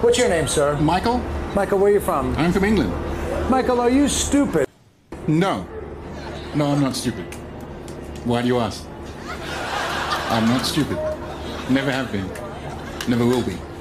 What's your name, sir? Michael? Michael, where are you from? I'm from England. Michael, are you stupid? No. No, I'm not stupid. Why do you ask? I'm not stupid. Never have been. Never will be.